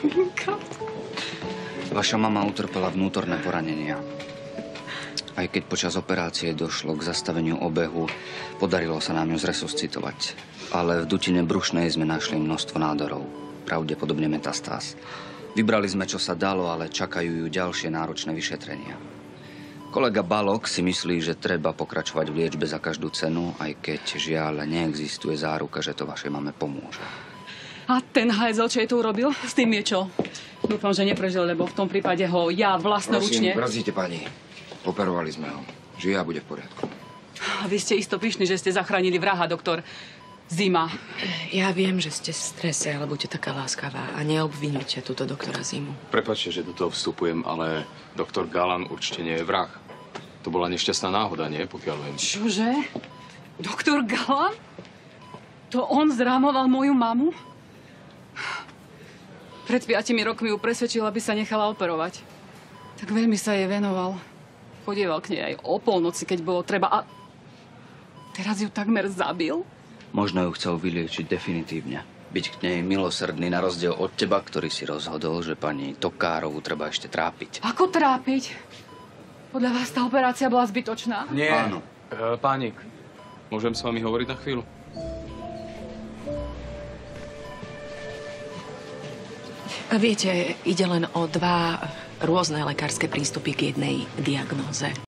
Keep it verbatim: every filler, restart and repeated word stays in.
maminka. Vaša mama utrpela vnútorné poranenia. Aj keď počas operácie došlo k zastaveniu obehu, podarilo sa nám ju zresuscitovať. Ale v dutine brušnej sme našli množstvo nádorov. Pravdepodobne metastáz. Vybrali sme, čo sa dalo, ale čakajú ju ďalšie náročné vyšetrenia. Kolega Balok si myslí, že treba pokračovať v liečbe za každú cenu, aj keď žiaľ neexistuje záruka, že to vašej mame pomôže. A ten hajzel, čo jej to urobil? S tým je čo? Dúfam, že neprežil, lebo v tom prípade ho ja vlastnoručne... Prosím, brzdite, pani. Operovali sme ho. Žije a bude v poriadku. A vy ste isto pyšní, že ste zachránili vraha, doktor Zima. Ja viem, že ste v strese, ale buďte taká láskavá a neobvinujte túto doktora Zimu. Prepáčte, že do toho vstupujem, ale doktor Galan určite nie je vrah. To bola nešťastná náhoda, nie? Pokiaľ viem. Čože? Doktor Galan? To on zrámoval moju mamu? Pred piatimi rokmi ju presvedčil, aby sa nechala operovať. Tak veľmi sa jej venoval. Chodieval k nej aj o polnoci, keď bolo treba. A teraz ju takmer zabil? Možno ju chcel vyliečiť definitívne. Byť k nej milosrdný na rozdiel od teba, ktorý si rozhodol, že pani Tokárovu treba ešte trápiť. Ako trápiť? Podľa vás tá operácia bola zbytočná? Nie. Áno. E, pánik, môžem s vami hovoriť na chvíľu? Viete, ide len o dva rôzne lekárske prístupy k jednej diagnóze.